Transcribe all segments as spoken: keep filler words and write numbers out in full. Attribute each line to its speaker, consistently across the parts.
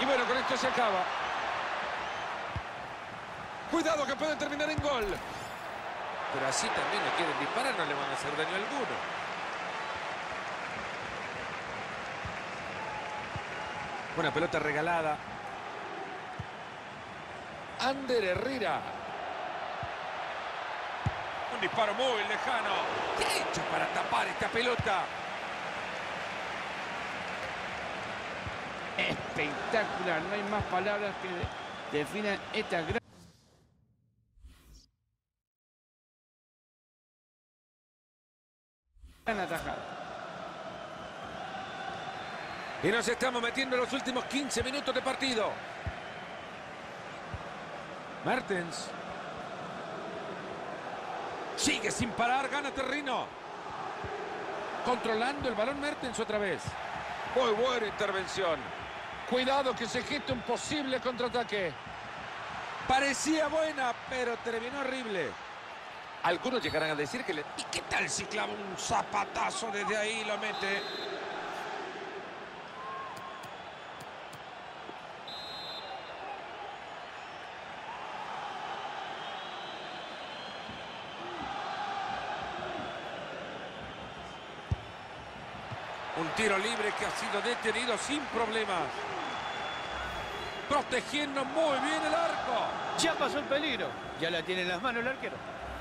Speaker 1: Y bueno, con esto se acaba. Cuidado que puede terminar en gol.
Speaker 2: Pero así también le quieren disparar, no le van a hacer daño alguno. Una pelota regalada.
Speaker 1: Ander Herrera.
Speaker 2: Un disparo muy lejano. ¿Qué ha hecho para tapar esta pelota?
Speaker 3: Espectacular, no hay más palabras que de, definan esta gran... gran atajada.
Speaker 1: Y nos estamos metiendo en los últimos quince minutos de partido. Mertens. Sigue sin parar, gana terreno. Controlando el balón Mertens otra vez. Muy buena intervención. Cuidado que se gesta un posible contraataque.
Speaker 2: Parecía buena, pero terminó horrible.
Speaker 1: Algunos llegarán a decir que le...
Speaker 2: ¿Y qué tal si clava un zapatazo desde ahí y lo mete? Un tiro libre que ha sido detenido sin problemas. Protegiendo muy bien el arco.
Speaker 3: Ya pasó el peligro. Ya la tiene en las manos el arquero.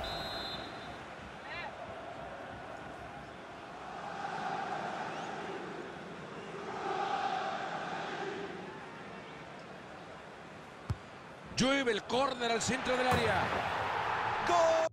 Speaker 1: Llueve el córner al centro del área. ¡Gol!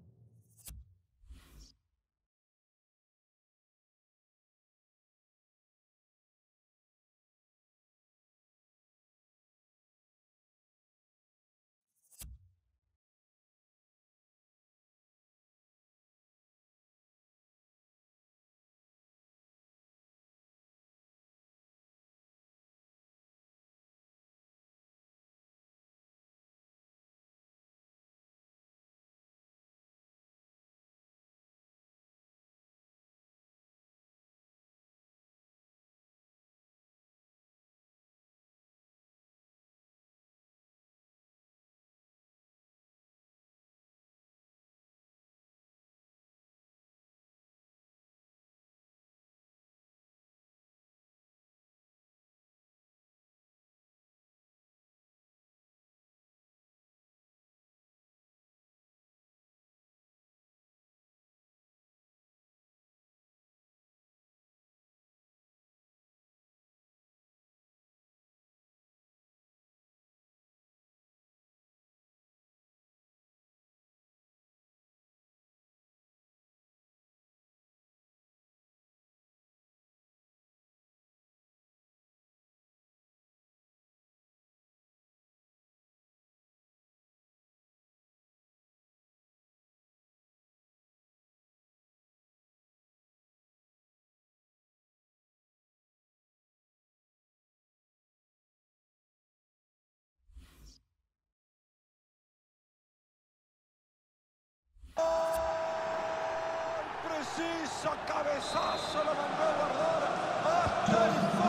Speaker 1: Preciso cabezazo, lo mandó a guardar hasta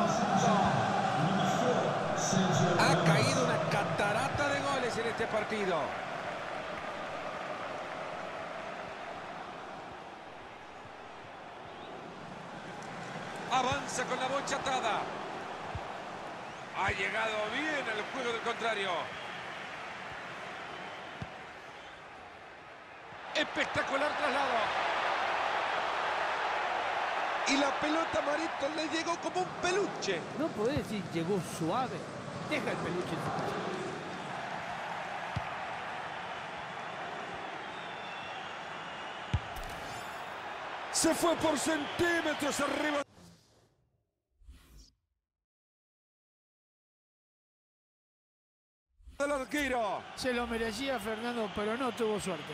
Speaker 1: el fondo.
Speaker 2: Ha caído una catarata de goles en este partido. Avanza con la bocha atada. Ha llegado bien al juego del contrario.
Speaker 1: Espectacular traslado. Y la pelota Marito le llegó como un peluche.
Speaker 3: No podés decir llegó suave. Deja el peluche en su casa.
Speaker 1: Se fue por centímetros arriba del arquero.
Speaker 3: Se lo merecía Fernando, pero no tuvo suerte.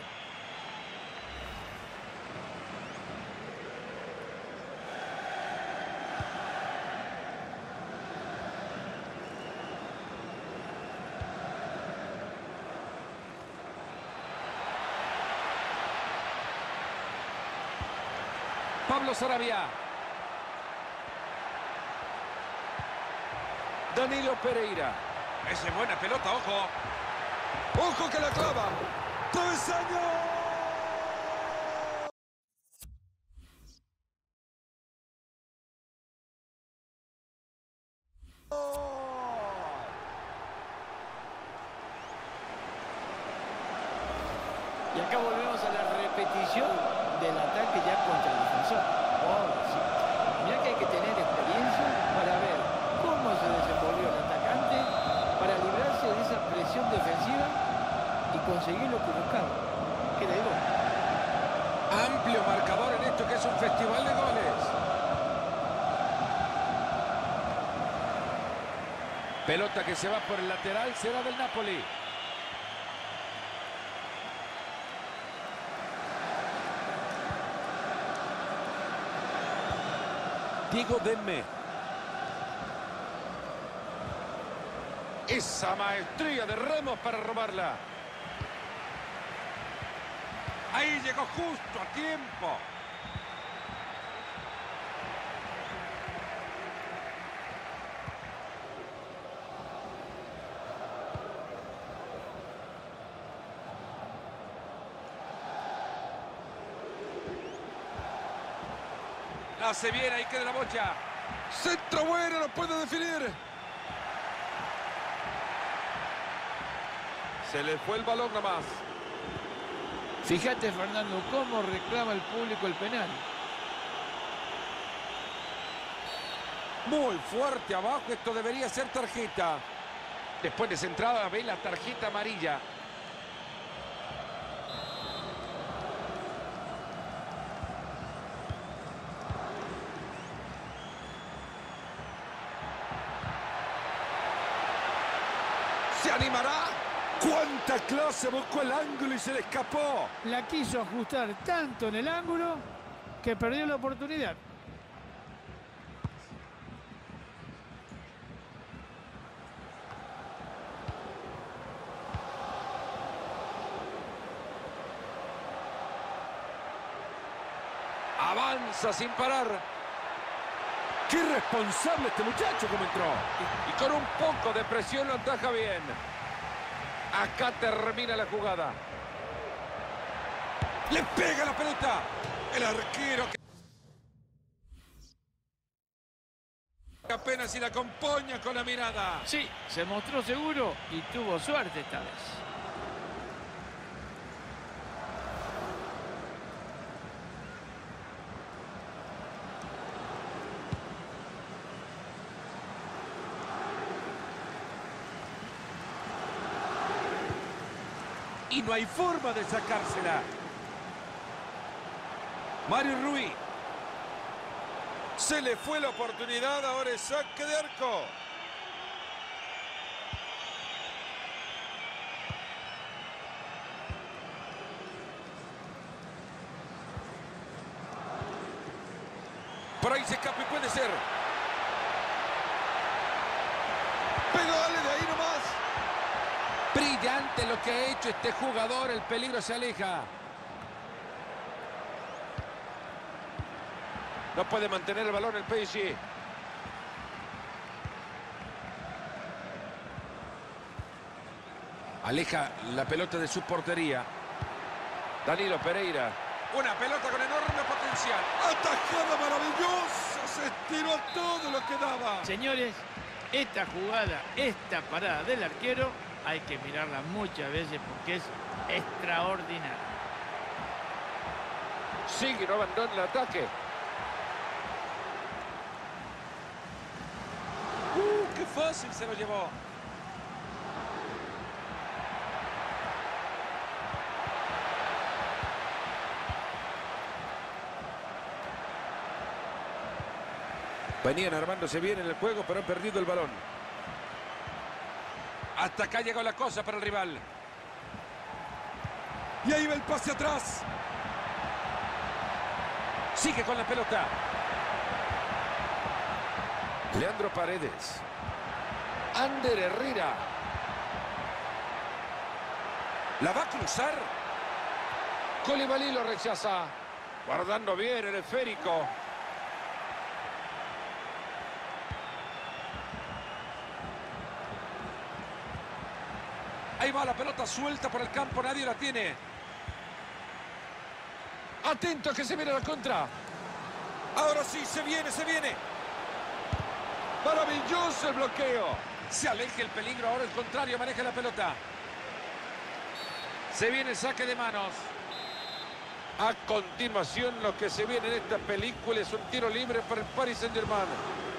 Speaker 1: Pablo Sarabia. Danilo Pereira.
Speaker 2: Esa es buena pelota, ojo.
Speaker 1: ¡Ojo que la clava! ¡Travesaño!
Speaker 3: Y acá volvemos a la repetición del ataque ya contra el defensor. Oh, sí. Mirá que hay que tener experiencia para ver cómo se desenvolvió el atacante para librarse de esa presión defensiva y conseguir lo que buscaba. ¿Qué le digo?
Speaker 1: Amplio marcador en esto que es un festival de goles. Pelota que se va por el lateral, será del Napoli. Diego Demme. Esa maestría de Ramos para robarla.
Speaker 2: Ahí llegó justo a tiempo. La hace bien, ahí queda la bocha.
Speaker 1: Centro bueno, no puede definir. Se le fue el balón nomás.
Speaker 3: Fíjate, Fernando, cómo reclama el público el penal.
Speaker 1: Muy fuerte abajo, esto debería ser tarjeta. Después de esa entrada ve la tarjeta amarilla. ¿Se animará? ¡Cuánta clase! Buscó el ángulo y se le escapó.
Speaker 4: La quiso ajustar tanto en el ángulo que perdió la oportunidad.
Speaker 1: Avanza sin parar. ¡Qué responsable este muchacho como entró! Y con un poco de presión lo ataja bien. Acá termina la jugada.
Speaker 2: ¡Le pega la pelota! El arquero que apenas si la acompaña con la mirada.
Speaker 3: Sí, se mostró seguro y tuvo suerte esta vez.
Speaker 2: Y no hay forma de sacársela. Mario Rui.
Speaker 1: Se le fue la oportunidad, ahora es saque de arco. Por ahí se escapa y puede ser. Pegale de ahí nomás. Brillante lo que ha hecho este jugador, el peligro se aleja. No puede mantener el balón el P S G. Aleja la pelota de su portería. Danilo Pereira.
Speaker 2: Una pelota con enorme potencial.
Speaker 1: Atajada maravillosa. Se estiró a todo lo que daba.
Speaker 3: Señores, esta jugada, esta parada del arquero, hay que mirarla muchas veces porque es extraordinaria.
Speaker 1: Sigue, no abandona el ataque.
Speaker 2: ¡Uh, qué fácil se lo llevó!
Speaker 1: Venían armándose bien en el juego, pero han perdido el balón.
Speaker 2: Hasta acá llegó la cosa para el rival.
Speaker 1: Y ahí va el pase atrás. Sigue con la pelota. Leandro Paredes. Ander Herrera.
Speaker 2: ¿La va a cruzar?
Speaker 1: Koulibaly lo rechaza. Guardando bien el esférico.
Speaker 2: Ahí va la pelota suelta por el campo, nadie la tiene.
Speaker 1: Atento que se viene la contra.
Speaker 2: Ahora sí, se viene, se viene.
Speaker 1: Maravilloso el bloqueo.
Speaker 2: Se aleja el peligro, ahora el contrario maneja la pelota. Se viene el saque de manos.
Speaker 1: A continuación, lo que se viene en esta película es un tiro libre para el Paris Saint-Germain.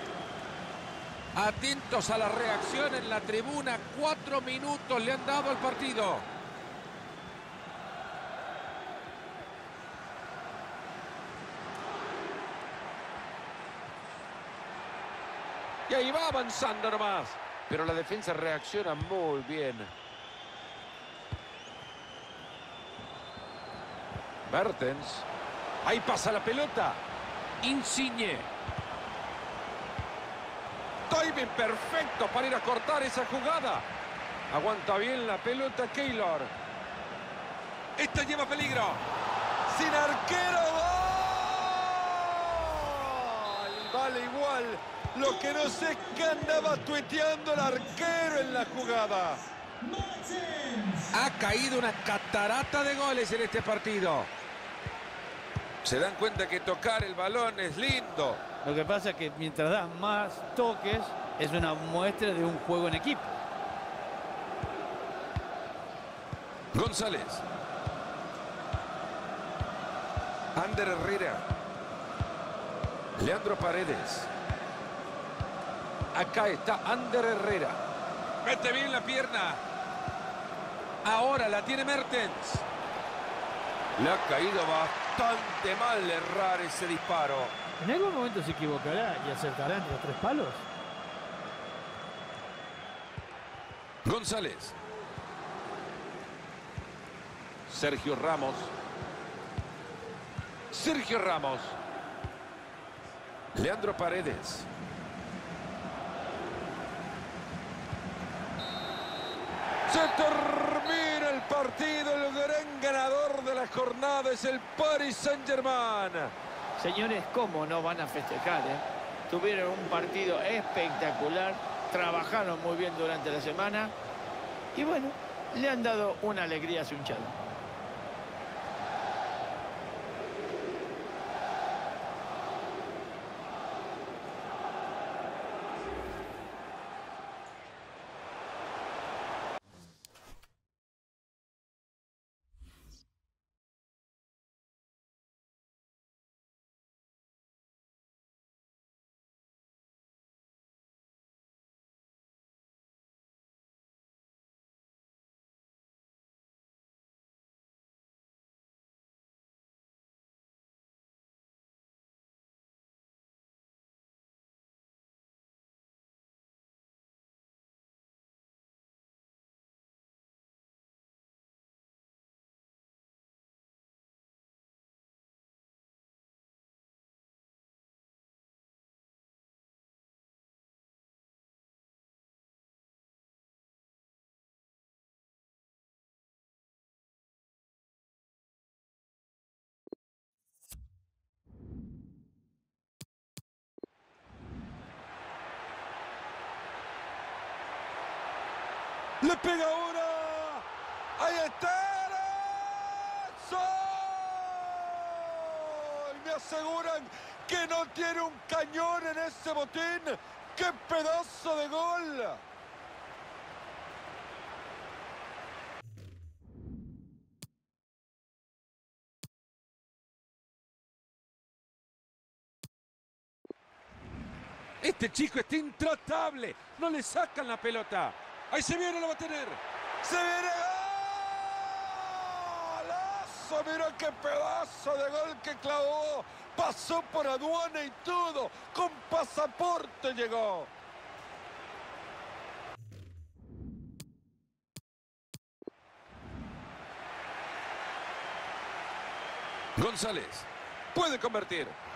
Speaker 2: Atentos a la reacción en la tribuna. Cuatro minutos le han dado al partido.
Speaker 1: Y ahí va avanzando nomás. Pero la defensa reacciona muy bien. Mertens. Ahí pasa la pelota. Insigne. Timing perfecto para ir a cortar esa jugada. Aguanta bien la pelota Keylor.
Speaker 2: Esta lleva peligro.
Speaker 1: Sin arquero. ¡Gol! Vale igual. Lo que no sé es que andaba tuiteando el arquero en la jugada.
Speaker 2: Ha caído una catarata de goles en este partido.
Speaker 1: Se dan cuenta que tocar el balón es lindo.
Speaker 3: Lo que pasa es que mientras das más toques, es una muestra de un juego en equipo.
Speaker 1: González. Ander Herrera. Leandro Paredes. Acá está Ander Herrera.
Speaker 2: Mete bien la pierna. Ahora la tiene Mertens.
Speaker 1: Le ha caído bastante mal errar ese disparo.
Speaker 4: En algún momento se equivocará y acertará entre los tres palos.
Speaker 1: González. Sergio Ramos. Sergio Ramos. Leandro Paredes. Se termina el partido. El gran ganador de la jornada es el Paris Saint-Germain.
Speaker 3: Señores, ¿cómo no van a festejar? eh? Tuvieron un partido espectacular, trabajaron muy bien durante la semana y bueno, le han dado una alegría a su hinchada.
Speaker 1: Le pega ahora. Ahí está. ¡Gol! Me aseguran que no tiene un cañón en ese botín. ¡Qué pedazo de gol! Este chico está intratable. No le sacan la pelota.
Speaker 2: Ahí se viene, lo va a tener.
Speaker 1: ¡Se viene golazo! ¡Mira qué pedazo de gol que clavó! Pasó por aduana y todo. Con pasaporte llegó. González puede convertir.